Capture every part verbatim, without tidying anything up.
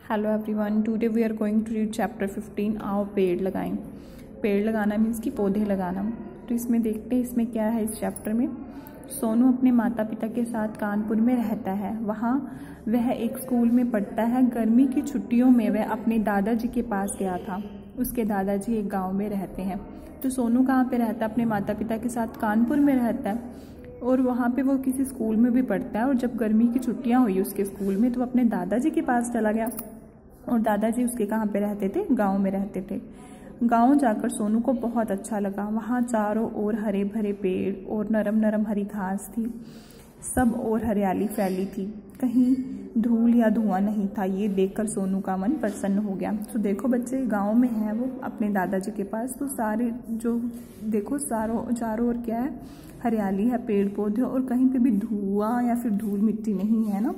Hello everyone, today we are going to read chapter fifteen. आओ पेड़ लगाएं। पेड़ लगाना मीन्स कि पौधे लगाना। तो इसमें देखते हैं इसमें क्या है। इस चैप्टर में सोनू अपने माता पिता के साथ कानपुर में रहता है। वहाँ वह एक स्कूल में पढ़ता है। गर्मी की छुट्टियों में वह अपने दादाजी के पास गया था। उसके दादाजी एक गाँव में रहते हैं। तो सोनू कहाँ पे रहता है? अपने माता पिता के साथ कानपुर में रहता है और वहाँ पे वो किसी स्कूल में भी पढ़ता है। और जब गर्मी की छुट्टियाँ हुई उसके स्कूल में तो वो अपने दादाजी के पास चला गया। और दादाजी उसके कहाँ पे रहते थे? गांव में रहते थे। गांव जाकर सोनू को बहुत अच्छा लगा। वहाँ चारों ओर हरे भरे पेड़ और नरम नरम हरी घास थी। सब और हरियाली फैली थी। कहीं धूल या धुआं नहीं था। ये देखकर सोनू का मन प्रसन्न हो गया। तो देखो बच्चे, गांव में है वो अपने दादाजी के पास। तो सारे जो देखो सारों चारों ओर क्या है? हरियाली है, पेड़ पौधे, और कहीं पे भी धुआं या फिर धूल मिट्टी नहीं है ना।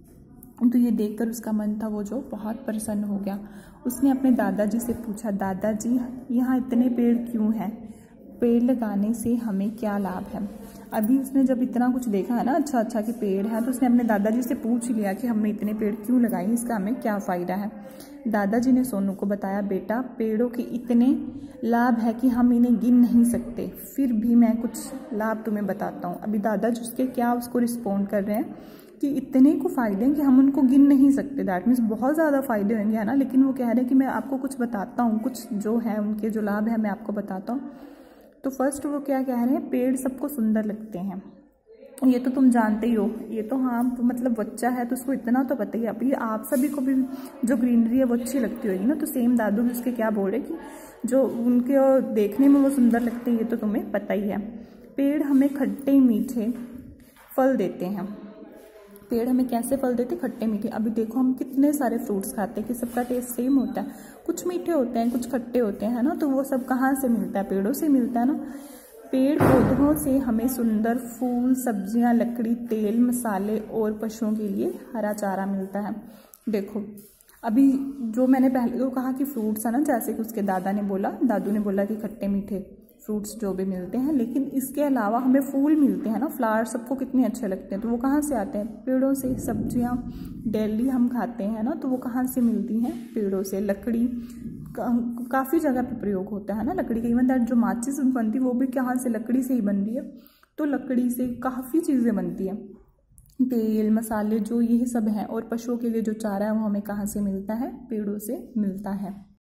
तो ये देखकर उसका मन था वो जो बहुत प्रसन्न हो गया। उसने अपने दादाजी से पूछा, दादाजी यहाँ इतने पेड़ क्यों हैं? पेड़ लगाने से हमें क्या लाभ है? अभी उसने जब इतना कुछ देखा है ना, अच्छा अच्छा कि पेड़ है, तो उसने अपने दादाजी से पूछ लिया कि हमने इतने पेड़ क्यों लगाए, इसका हमें क्या फ़ायदा है। दादाजी ने सोनू को बताया, बेटा पेड़ों के इतने लाभ है कि हम इन्हें गिन नहीं सकते। फिर भी मैं कुछ लाभ तुम्हें बताता हूँ। अभी दादाजी उसके क्या उसको रिस्पॉन्ड कर रहे हैं कि इतने को फ़ायदे हैं कि हम उनको गिन नहीं सकते। दैट मीन्स बहुत ज़्यादा फ़ायदे होंगे, है ना। लेकिन वो कह रहे हैं कि मैं आपको कुछ बताता हूँ, कुछ जो है उनके जो लाभ है मैं आपको बताता हूँ। तो फर्स्ट वो क्या कह रहे हैं? पेड़ सबको सुंदर लगते हैं। ये तो तुम जानते ही हो। ये तो हाँ मतलब बच्चा है तो उसको इतना तो पता ही है। अभी आप सभी को भी जो ग्रीनरी है वो अच्छी लगती होगी ना। तो सेम दादू भी उसके क्या बोल रहे कि जो उनके देखने में वो सुंदर लगते हैं, ये तो तुम्हें पता ही है। पेड़ हमें खट्टे मीठे फल देते हैं। पेड़ हमें कैसे फल देते? खट्टे मीठे। अभी देखो हम कितने सारे फ्रूट्स खाते हैं कि सबका टेस्ट सेम होता है। कुछ मीठे होते हैं, कुछ खट्टे होते हैं, है ना। तो वो सब कहाँ से मिलता है? पेड़ों से मिलता है ना। पेड़ पौधों से हमें सुंदर फूल, सब्जियां, लकड़ी, तेल, मसाले और पशुओं के लिए हरा चारा मिलता है। देखो अभी जो मैंने पहले तो कहा कि फ्रूट्स है ना, जैसे कि उसके दादा ने बोला, दादू ने बोला कि खट्टे मीठे फ्रूट्स जो भी मिलते हैं, लेकिन इसके अलावा हमें फूल मिलते हैं ना। फ्लावर सबको कितने अच्छे लगते हैं, तो वो कहाँ से आते हैं? पेड़ों से। सब्जियां डेली हम खाते हैं ना, तो वो कहाँ से मिलती हैं? पेड़ों से। लकड़ी का, काफ़ी जगह पे प्रयोग होता है ना लकड़ी का। इवन दैट जो माचिस बनती है वो भी कहाँ से? लकड़ी से ही बन रही है। तो लकड़ी से काफ़ी चीज़ें बनती हैं। तेल, मसाले, जो ये सब हैं। और पशुओं के लिए जो चारा है वो हमें कहाँ से मिलता है? पेड़ों से मिलता है।